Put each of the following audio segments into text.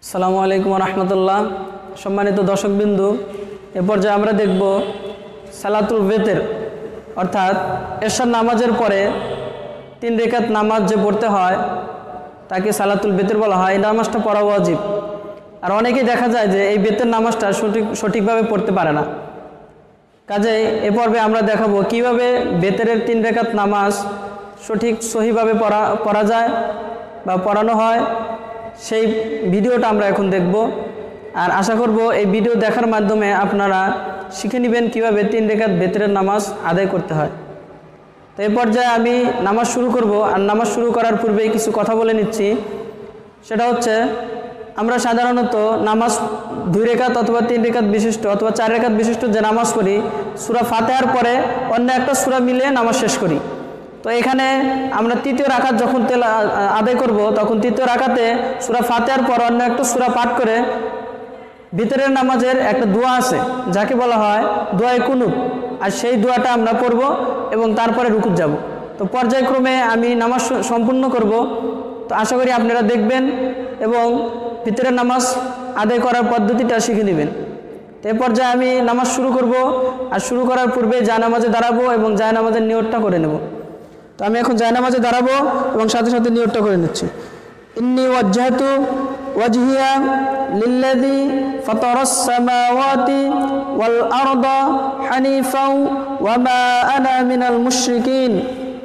আসসালামু আলাইকুম ওয়া রাহমাতুল্লাহ। সম্মানিত দর্শকবৃন্দু, এ পর্যায়ে আমরা দেখব সালাতুল বেতের অর্থাৎ এশার নামাজের পরে 3 রাকাত নামাজ যে পড়তে হয় তাকে সালাতুল বেতের বলা হয়। এই নামাজটা পড়া ওয়াজিব। আর অনেকেই দেখা যায় যে এই বেতের নামাজটা সঠিকভাবে পড়তে পারে না। কাজেই এ পর্বে আমরা দেখাবো কিভাবে বেতের 3 রাকাত নামাজ সহিভাবে পড়া যায় বা পড়ানো হয়। সেই ভিডিওটা আমরা এখন দেখব। আর আশা করব এই ভিডিও দেখার মাধ্যমে আপনারা শিখে নেবেন কীভাবে 3 রাকাত বেতের নামাজ আদায় করতে হয়। তো এই পর্যায়ে আমি নামাজ শুরু করব। আর নামাজ শুরু করার পূর্বেই কিছু কথা বলে নিচ্ছি। সেটা হচ্ছে, আমরা সাধারণত নামাজ 2 রাকাত অথবা 3 রাকাত বিশিষ্ট অথবা 4 রাকাত বিশিষ্ট যে নামাজ পড়ি, সূরা ফাতিহার পরে অন্য একটা সূরা মিলিয়ে নামাজ শেষ করি। তো এখানে আমরা 3য় রাকাত যখন আদায় করব, তখন 3য় রাকাতে সূরা ফাতিহার পর অন্য একটা সূরা পাঠ করে ভিতরের নামাজের একটা দোয়া আছে যাকে বলা হয় দোয়ায়ে কুনুত, আর সেই দোয়াটা আমরা পড়ব এবং তারপরে রুকুত যাব। তো পর্যায়ক্রমে আমি নামাজ সম্পূর্ণ করব। তো আশা করি আপনারা দেখবেন এবং ভিতরের নামাজ আদায় করার পদ্ধতিটা শিখে নেবেন। তো এই পর্যায়ে আমি নামাজ শুরু করব। আর শুরু করার পূর্বে জায়নামাজে দাঁড়াবো এবং জায়নামাজের নিয়তটা করে নেব। তো আমি এখন জায়নামাজে দাঁড়াবো এবং সাথে সাথে নিয়তটা করে নিচ্ছি। ইন্নী ওয়াজ্জাহতু ওয়াজহিয়া লিল্লাযী ফাতারাস সামাওয়াতি ওয়াল আরদা হানিফাও ওয়া মা আনা মিনাল মুশরিকিন।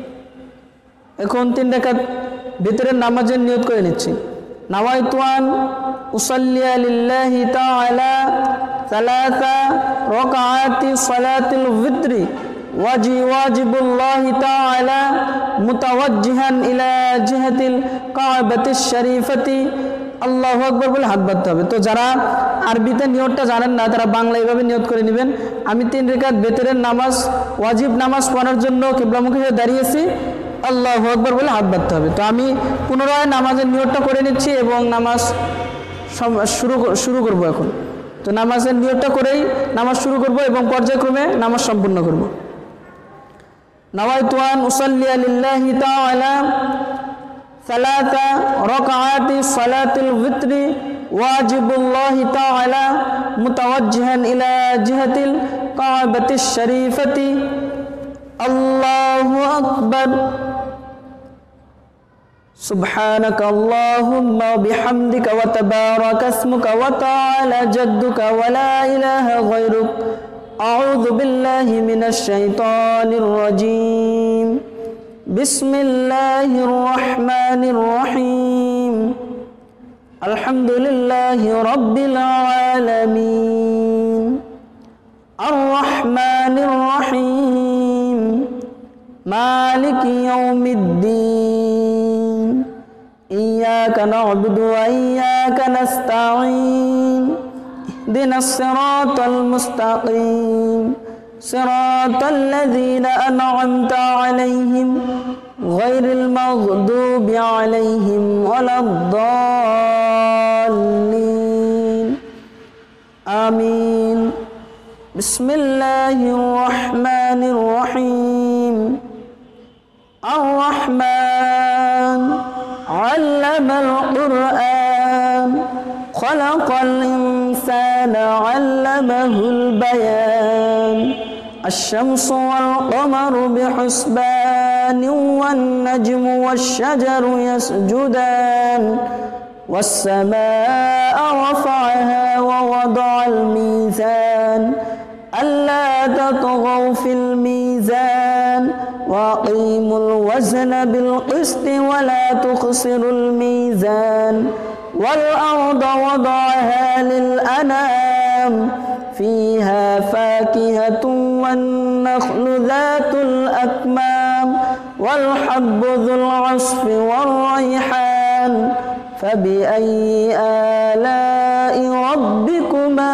এখন 3 রাকাত ভিতরের নামাজের নিয়ত করে নিচ্ছি। নাওয়াইতু আন উসাল্লিয়া লিল্লাহি তাআলা 3 রাকাআতি সালাতিল ফিত্রি ওয়াজিবুল্লাহি তাআলা মুতাওয়াজ্জিহান ইলা জিহাতিল কাবাতিশ শরীফাতি। আল্লাহু আকবার বলে হাত বাঁধতে হবে। তো যারা আরবিতে নিয়তটা জানেন না তারা বাংলা এইভাবে নিয়ত করে নেবেন। আমি 3 রাকাত বেতেরের নামাজ ওয়াজিব নামাজ পড়ার জন্য কিবলামুখী হয়ে দাঁড়িয়েছি। আল্লাহু আকবার বলে হাত বাঁধতে হবে। তো আমি পুনরায় নামাজের নিয়তটা করে নিচ্ছি এবং নামাজ শুরু করব এখন। তো নামাজের নিয়তটা করেই নামাজ শুরু করব এবং পর্যায়ক্রমে নামাজ সম্পূর্ণ করব। নাওয়াইতু আন উসাল্লিয়া লিল্লাহি তাআলা 3 রাকাআতি সালাতিল ফিত্রি ওয়াজিবুল্লাহি তাআলা মুতাওয়াজ্জিহান ইলা জিহাতিল কাবাতিশ শরীফাতি। আল্লাহু আকবার। সুবহানাকা আল্লাহুম্মা বিহামদিকা ওয়া তাবারাকা ইসমুকা ওয়া তাআলা জাদ্দুকা ওয়া লা ইলাহা গায়রুক। আউযু বিল্লাহি মিনাশ শাইতানির রাজীম। বিসমিল্লাহির রহমানির রহিম। আলহামদুলিল্লাহি রাব্বিল আলামিন। আর রহমানির রহিম। মালিকি ইয়াউমিদ্দিন। ইয়্যাকা না'বুদু ওয়া ইয়্যাকা নাস্তাঈন। ইহদিনাস সিরাতাল মুস্তাকিম। সিরাতাল লাযীনা আন'আমতা আলাইহিম গায়রিল মাগদুবি আলাইহিম ওয়ালাদ-দাল্লিন। আমিন। বিসমিল্লাহির রহমানির রহিম। আর-রহমান আল্লামাল কুরআন খালাকাল ইনসানা আল্লামাহুল বায়ান। الشمس والقمر بحسبان والنجم والشجر يسجدان والسماء رفعها ووضع الميزان ألا تطغوا في الميزان وأقيموا الوزن بالقسط ولا تخسروا الميزان والأرض وضعها للأنام فيها فاكهة والنخل ذات الأكمام والحب ذو العصف والريحان فبأي آلاء ربكما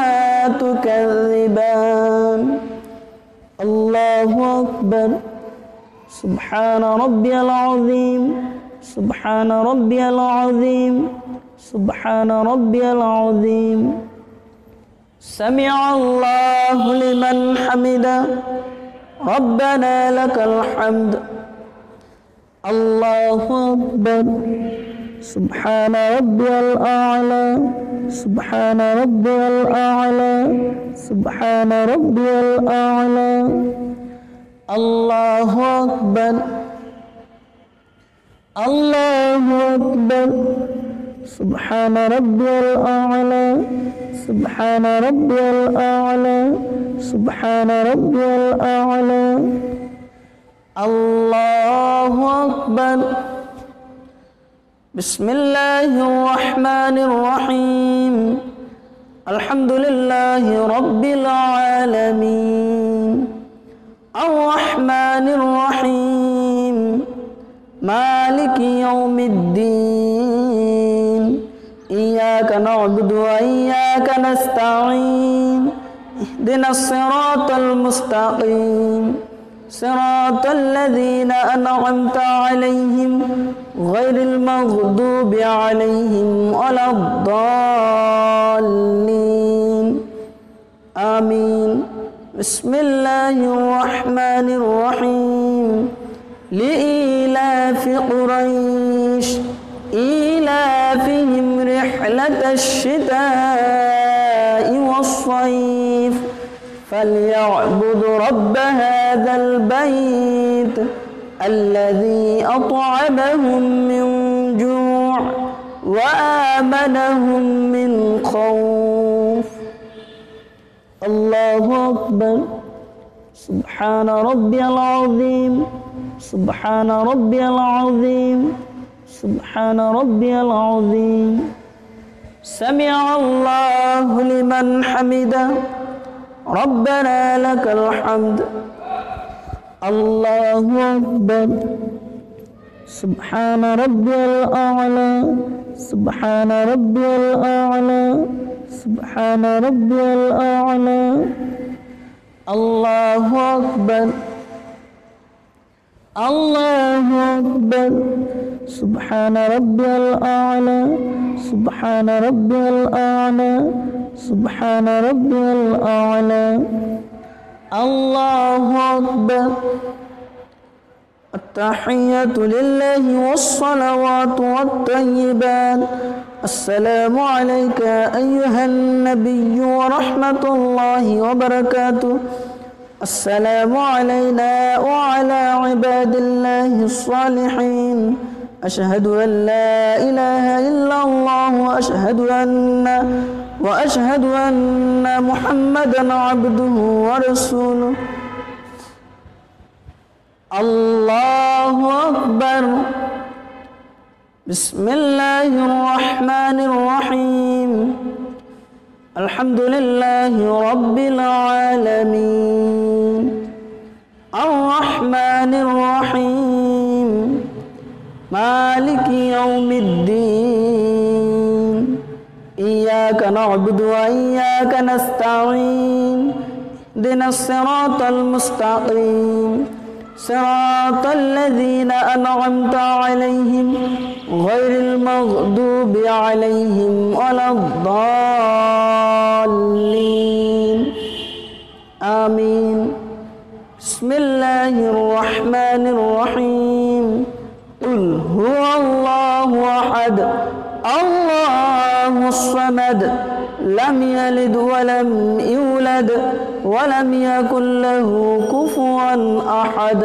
تكذبان. الله أكبر. سبحان ربي العظيم. سبحان ربي العظيم. سبحان ربي العظيم. سمع الله لمن حمده. ربنا لك الحمد. الله أكبر. سبحان ربي الأعلى. سبحان ربي الأعلى سبحان ربي الأعلى الله أكبر الله أكبر سبحان ربي الأعلى سبحان ربي الأعلى سبحان ربي الأعلى الله أكبر بسم الله الرحمن الرحيم الحمد لله رب العالمين الرحمن الرحيم مالك يوم الدين إياك نعبد وإياك نستعين اهدنا الصراط المستقيم صراط الذين أنعمت عليهم غير المغضوب عليهم ولا الضالين آمين بسم الله الرحمن الرحيم لإيلاف قريش إيلافهم رحلة الشتاء والصيف فليعبدوا رب هذا البيت الذي أطعمهم من جوع وآمنهم من خوف الله أكبر سبحان ربي العظيم سبحان ربي العظيم سبحان ربي العظيم سمع الله لمن حمده ربنا لك الحمد الله أكبر سبحان ربي الأعلى سبحان ربي الأعلى سبحان ربي الأعلى الله أكبر الله أكبر سبحان ربي الأعلى سبحان ربي الأعلى سبحان ربي الأعلى الله أكبر التحيات لله والصلوات والطيبات السلام عليك أيها النبي ورحمة الله وبركاته السلام علينا وعلى عباد الله الصالحين أشهد أن لا إله إلا الله وأشهد أن محمدا عبده ورسوله الله أكبر بسم الله الرحمن الرحيم الحمد لله رب العالمين الرحمن الرحيم مالك يوم الدين إياك نعبد وإياك نستعين اهدنا الصراط المستقيم صراط الذين أنعمت عليهم غير المغضوب عليهم ولا الضالين آمين بسم الله الرحمن الرحيم قل هو الله أحد الله الصمد لم يلد ولم يولد ولم يكن له كفوا أحد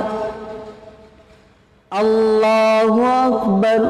الله أكبر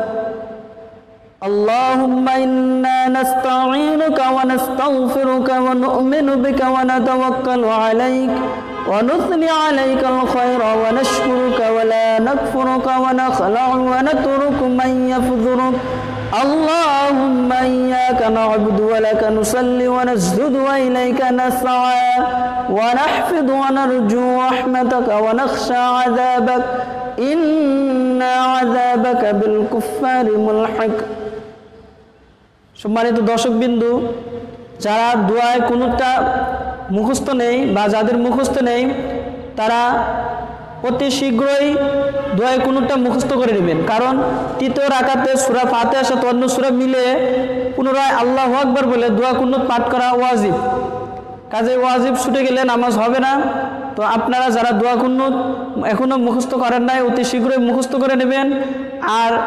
اللهم إنا نستعينك ونستغفرك ونؤمن بك ونتوكل عليك ونثني عليك الخير ونشكرك ولا نكفرك ونخلع ونترك من يفذرك اللهم إياك نعبد ولك نصلي ونسجد وإليك نسعى ونحفظ ونرجو رحمتك ونخشى عذابك إن عذابك بالكفار ملحق সম্মানিত দর্শকবৃন্দু যারা দোয়ায় কোনোটা মুখস্থ নেই বা যাদের মুখস্থ নেই তারা অতি শীঘ্রই দোয়ায় কোনোটা মুখস্থ করে নেবেন, কারণ তৃতীয় রাকাতে সূরা ফাতিহার সাথে অন্য সূরা মিলে পুনরায় আল্লাহু আকবার বলে দোয়া কুনুত পাঠ করা ওয়াজিব। কাজে ওয়াজিব ছুটে গেলে নামাজ হবে না। তো আপনারা যারা দোয়া কুনুত এখনো মুখস্থ করেন নাই অতি শীঘ্রই মুখস্থ করে নেবেন। আর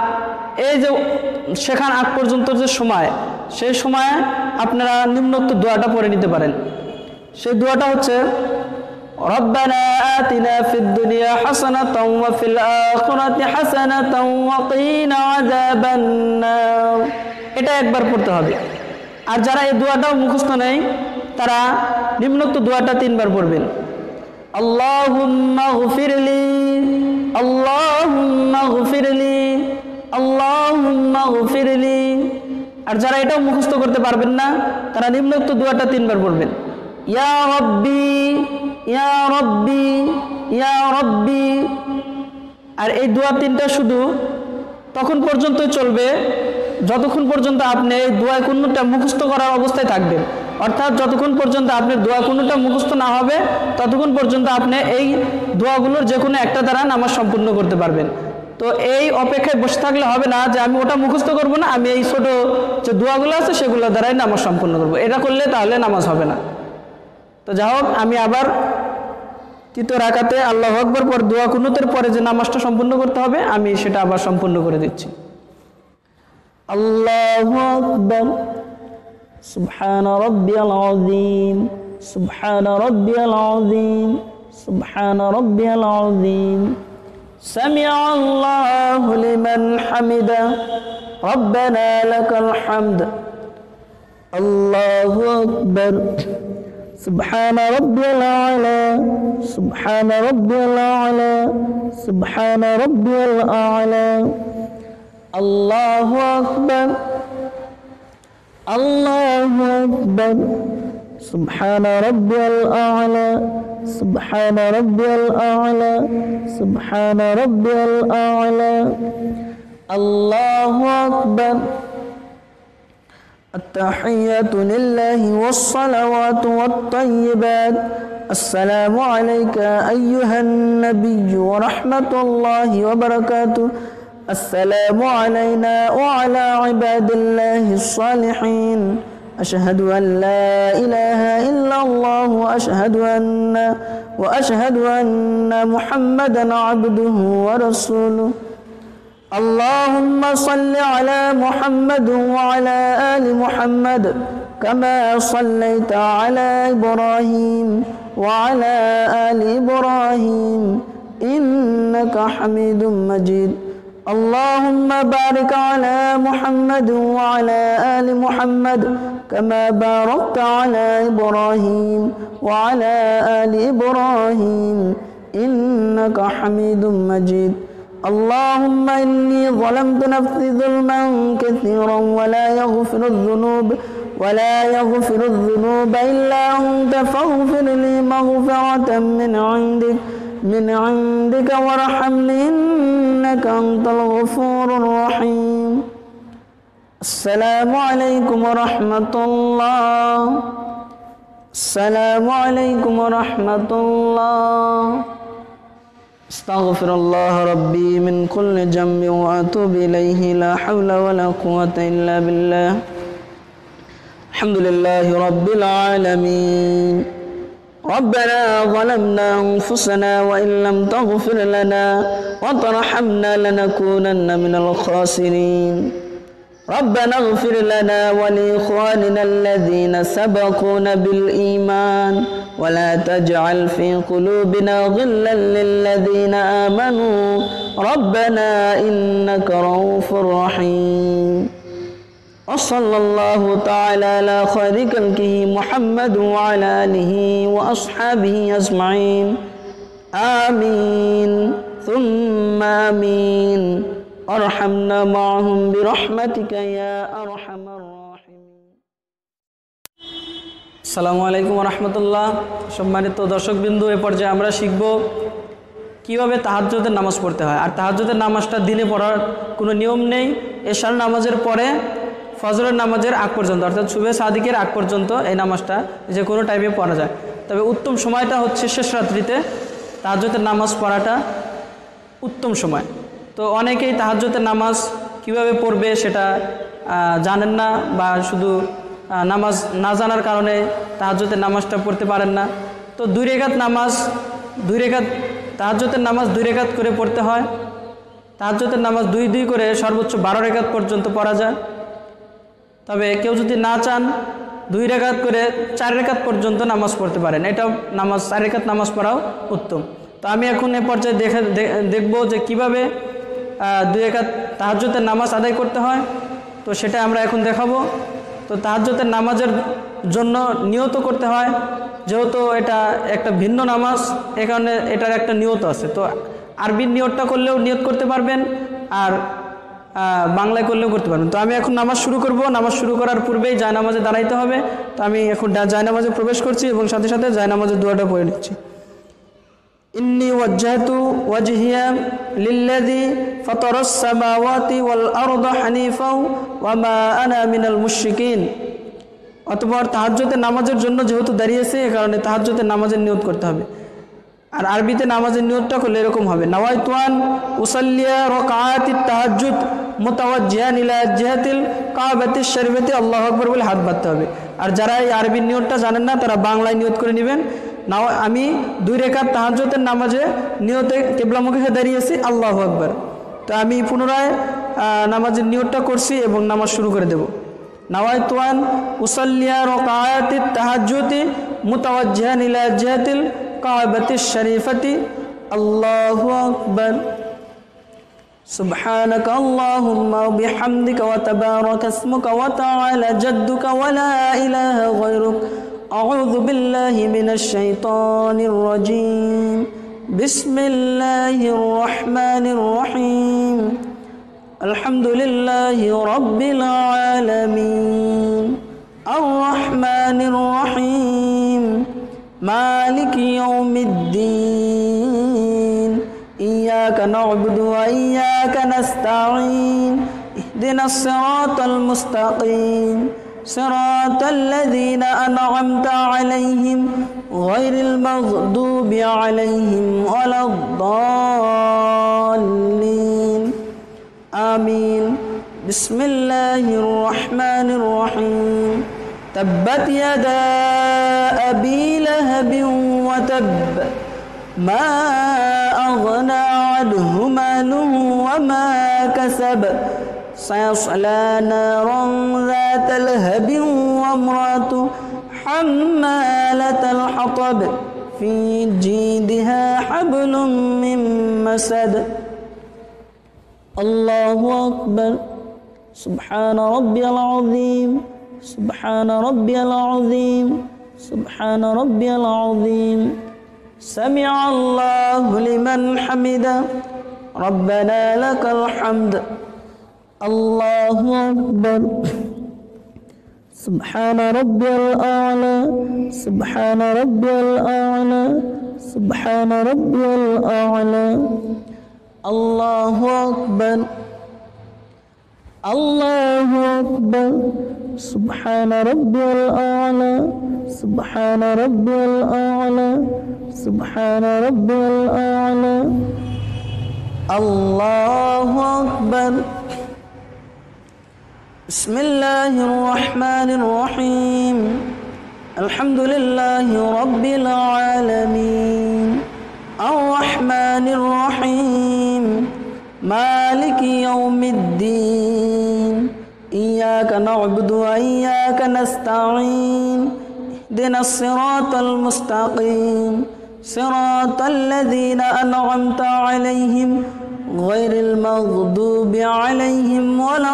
এই যে শেখার আগ পর্যন্ত যে সময়, সেই সময়ে আপনারা নিম্নোক্ত দোয়াটা পড়ে নিতে পারেন। সেই দোয়াটা হচ্ছে রব্বানা আতিনা ফিদ দুনিয়া হাসানাতাও ওয়া ফিল আখিরাতি হাসানাতাও ওয়া কিনা আযাবান নার। এটা একবার পড়তে হবে। আর যারা এই দোয়াটাও মুখস্থ নেই তারা নিম্নোক্ত দোয়াটা 3 বার পড়বেন। আল্লাহুম্মা গফিরলি, আল্লাহুম্মা গফিরলি, আল্লাহুম্মা গফিরলি। আর যারা এটাও মুখস্থ করতে পারবেন না তারা নিম্নোক্ত দোয়াটা 3 বার পড়বেন। ইয়া রব্বি, ইয়া রব্বি, ইয়া রব্বি। আর এই দোয়া 3টা শুধু তখন পর্যন্তই চলবে যতক্ষণ পর্যন্ত আপনি এই দোয়া কোনটা মুখস্থ করার অবস্থায় থাকবেন। অর্থাৎ যতক্ষণ পর্যন্ত আপনার দোয়া কোনটা মুখস্থ না হবে ততক্ষণ পর্যন্ত আপনি এই দোয়াগুলোর যে কোনো একটা দ্বারা নামাজ সম্পূর্ণ করতে পারবেন। তো এই অপেক্ষায় বসে থাকলে হবে না যে আমি ওটা মুখস্থ করব না, আমি এই ছোট যে দোয়াগুলো আছে সেগুলো দ্বারাই নামাজ সম্পূর্ণ করব। এটা করলে তাহলে নামাজ হবে না। তো যাই হোক, আমি আবার 3য় রাকাতে আল্লাহু আকবার পর দোয়া কুনুতের পরে যে নামাজটা সম্পূর্ণ করতে হবে আমি সেটা আবার সম্পূর্ণ করে দিচ্ছি। আল্লাহু আকবার, সুবহানা রাব্বিয়াল আযীম, সুবহানা রাব্বিয়াল আযীম, সুবহানা রাব্বিয়াল আযীম। সামিআ আল্লাহু লিমান হামিদা, রব্বানা লাকাল হামদ। আল্লাহু আকবার, সুবহানা রাব্বিয়াল আ'লা, সুবহানা রাব্বিয়াল আ'লা, সুবহানা রাব্বিয়াল আ'লা। আল্লাহু আকবার, আল্লাহু আকবার, সুবহানা রাব্বিয়াল আ'লা, সুবহানা রাব্বিয়াল আ'লা, সুবহানা রাব্বিয়াল আ'লা। আল্লাহু আকবার। التحيات لله والصلوات والطيبات. السلام عليك أيها النبي ورحمة الله وبركاته. السلام علينا وعلى عباد الله الصالحين. أشهد أن لا إله إلا الله وأشهد أن محمدا عبده ورسوله. اللهم صل على محمد وعلى آل محمد كما صليت على إبراهيم وعلى آل إبراهيم إنك حميد مجيد. اللهم بارك على محمد وعلى آل محمد كما باركت على إبراهيم وعلى آل إبراهيم إنك حميد مجيد. اللهم إني ظلمت نفسي ظلما كثيرا ولا يغفر الذنوب إلا أنت فاغفر لي مغفرة من عندك وارحمني إنك أنت الغفور الرحيم. السلام عليكم ورحمة الله. السلام عليكم ورحمة الله. استغفر الله ربي من كل ذنب وأتوب إليه. لا حول ولا قوة إلا بالله. الحمد لله رب العالمين. ربنا ظلمنا أنفسنا وإن لم تغفر لنا وترحمنا لنكونن من الخاسرين. ربنا اغفر لنا ولإخواننا الذين سبقونا بالإيمان ولا تجعل في قلوبنا غلا للذين آمنوا ربنا إنك رؤوف رحيم. وصلى الله تعالى على خير خلقه محمد وعلى آله وأصحابه أجمعين. آمين ثم آمين. أرحمنا معهم برحمتك يا أرحم الراحمين. আসসালামু আলাইকুম ওয়া রাহমাতুল্লাহ। সম্মানিত দর্শকবৃন্দ, এ পর্যায়ে আমরা শিখব কিভাবে তাহাজ্জুদের নামাজ পড়তে হয়। আর তাহাজ্জুদের নামাজটা দিনে পড়ার কোনো নিয়ম নেই। এশার নামাজের পরে ফজরের নামাজের আগ পর্যন্ত, অর্থাৎ সুবহে সাদিকের আগ পর্যন্ত এই নামাজটা যে কোনো টাইমে পড়া যায়। তবে উত্তম সময়টা হচ্ছে শেষ রাত্রিতে তাহাজ্জুদের নামাজ পড়াটা উত্তম সময়। তো অনেকেই তাহাজ্জুদের নামাজ কিভাবে পড়বে সেটা জানেন না, বা শুধু নামাজ না জানার কারণে তাহাজ্জুদের নামাজটা পড়তে পারেন না। তো 2 রাকাত তাহাজ্জুদের নামাজ 2 রাকাত করে পড়তে হয়। তাহাজ্জুদের নামাজ 2 করে সর্বোচ্চ 12 রাকাত পর্যন্ত পড়া যায়। তবে কেউ যদি না চান 2 রাকাত করে 4 রাকাত পর্যন্ত নামাজ পড়তে পারেন, এটাও নামাজ 4 রাকাত নামাজ পড়াও উত্তম। তো আমি এখন এ পর্যায়ে দেখব যে কিভাবে 2 রাকাত তাহাজ্জুদের নামাজ আদায় করতে হয়। তো সেটা আমরা এখন দেখাবো। তো তাহাজ্জুদের নামাজের জন্য নিয়ত করতে হয়, যেহেতু এটা একটা ভিন্ন নামাজ, এ কারণে এটার একটা নিয়ত আছে। তো আরবির নিয়তটা করলেও নিয়ত করতে পারবেন, আর বাংলায় করলেও করতে পারবেন। তো আমি এখন নামাজ শুরু করব। নামাজ শুরু করার পূর্বেই জায়নামাজে দাঁড়াইতে হবে। তো আমি এখন জায়নামাজে প্রবেশ করছি এবং সাথে সাথে জায়নামাজের দোয়াটা পড়ে নিচ্ছি। ইন্নী ওয়াজ্জাহতু ওয়াজহিয়া লিল্লাযী ফাতারাস সামাওয়াতি ওয়াল আরদা হানিফাও ওয়া মা আনা মিনাল মুশরিকিন। অতঃপর তাহাজ্জুদের নামাজের জন্য যেহেতু দাঁড়িয়েছে, এই কারণে তাহাজ্জুদের নামাজের নিয়ত করতে হবে। আর আরবিতে নামাজের নিয়তটা করলে এরকম হবে, নাওয়াইতু আন উসাল্লিয়া রাকাআতিত তাহাজ্জুদ মুতাওয়াজ্জিহান ইলা জিহাতিল কাবাতিশ শরীফাতি আল্লাহু আকবার বলে হাত বাঁধতে হবে। আর যারা এই আরবির নিয়তটা জানেন না, তারা বাংলায় নিয়ত করে নেবেন। আমি 2 রাকাত তাহাজ্জুদের নামাজে নিয়তে কিবলামুখী হয়ে দাঁড়িয়েছি, আল্লাহু আকবার। তো আমি পুনরায় নামাজের নিয়তটা করছি এবং নামাজ শুরু করে দেব। নাওয়াইতু আন উসাল্লিয়া রাকাআতিত তাহাজ্জুদি মুতাওয়াজ্জিহান ইলা জিহাতিল কাবাতিশ শরীফাতি আল্লাহু আকবার। سبحانك اللهم وبحمدك وتبارك اسمك وتعالى جدك ولا إله غيرك أعوذ بالله من الشيطان الرجيم بسم الله الرحمن الرحيم الحمد لله رب العالمين الرحمن الرحيم مالك يوم الدين إياك نعبد وإياك نستعين اهدنا الصراط المستقيم صراط الذين أنعمت عليهم غير المغضوب عليهم ولا الضالين آمين بسم الله الرحمن الرحيم تبت يدا أبي لهب وتب ما أغنى عنه ماله وما كسب سيصلى نارا ذات لهب وامرأته حمالة الحطب في جيدها حبل من مسد الله أكبر سبحان ربي العظيم سبحان ربي العظيم سبحان ربي العظيم سمع الله لمن حمده ربنا لك الحمد الله أكبر سبحان ربي الأعلى سبحان ربي الأعلى سبحان ربي الأعلى الله أكبر الله أكبر سبحان ربي الأعلى سبحان ربي الأعلى سبحان ربي الأعلى الله أكبر بسم الله الرحمن الرحيم الحمد لله رب العالمين الرحمن الرحيم مالك يوم الدين إياك نعبد وإياك نستعين اهدنا الصراط المستقيم صراط الذين أنعمت عليهم غير المغضوب عليهم ولا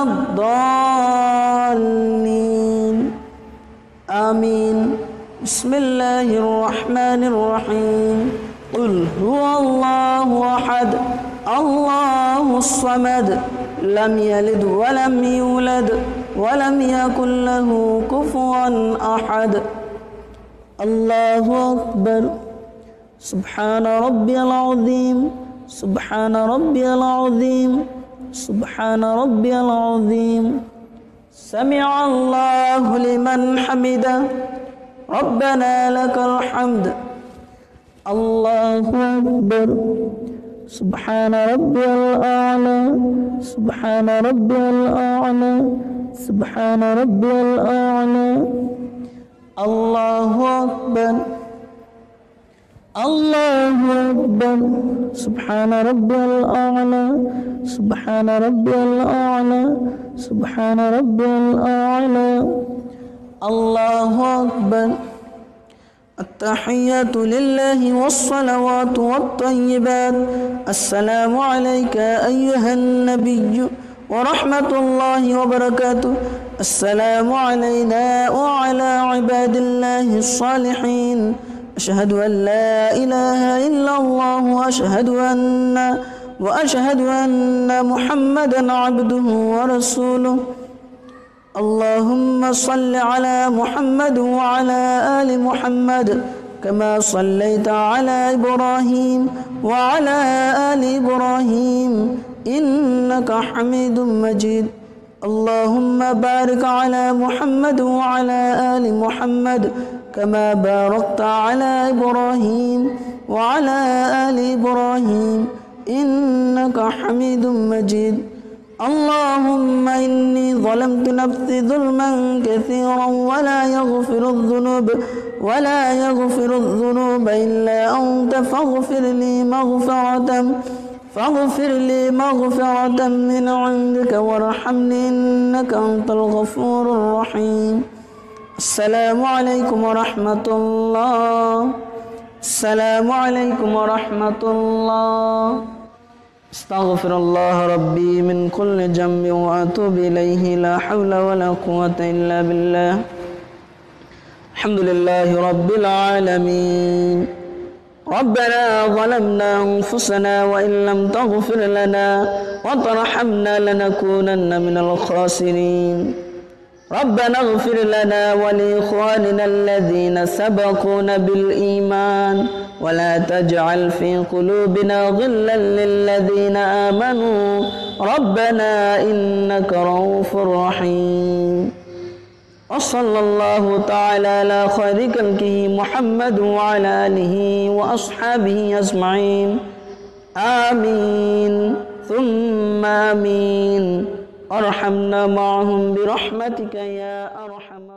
الضالين آمين بسم الله الرحمن الرحيم قل هو الله أحد الله الصمد لم يلد ولم يولد ولم يكن له كفوا أحد الله أكبر سبحان ربي العظيم سبحان ربي العظيم سبحان ربي العظيم سمع الله لمن حمده ربنا لك الحمد الله أكبر سبحان ربي الأعلى سبحان ربي الأعلى سبحان ربي الأعلى الله أكبر الله أكبر سبحان ربي الأعلى سبحان ربي الأعلى سبحان ربي الأعلى الله أكبر التحيات لله والصلوات والطيبات السلام عليك أيها النبي ورحمة الله وبركاته السلام علينا وعلى عباد الله الصالحين أشهد أن لا إله إلا الله وأشهد أن محمدا عبده ورسوله اللهم صل على محمد وعلى آل محمد كما صليت على إبراهيم وعلى آل إبراهيم إنك حميد مجيد اللهم بارك على محمد وعلى آل محمد كما باركت على إبراهيم وعلى آل إبراهيم إنك حميد مجيد اللهم إني ظلمت نفسي ظلما كثيرا ولا يغفر الذنوب إلا أنت فاغفر لي مغفرة من عندك وارحمني إنك أنت الغفور الرحيم السلام عليكم ورحمة الله السلام عليكم ورحمة الله استغفر الله ربي من كل ذنب وأتوب إليه لا حول ولا قوة إلا بالله الحمد لله رب العالمين ربنا ظلمنا أنفسنا وإن لم تغفر لنا وترحمنا لنكونن من الخاسرين ربنا اغفر لنا ولإخواننا الذين سبقونا بالإيمان ولا تجعل في قلوبنا غلا للذين آمنوا ربنا إنك رؤوف رحيم وصلى الله تعالى على خير خلقه محمد وعلى آله وأصحابه أجمعين آمين ثم آمين ارحمنا معهم برحمتك يا أرحم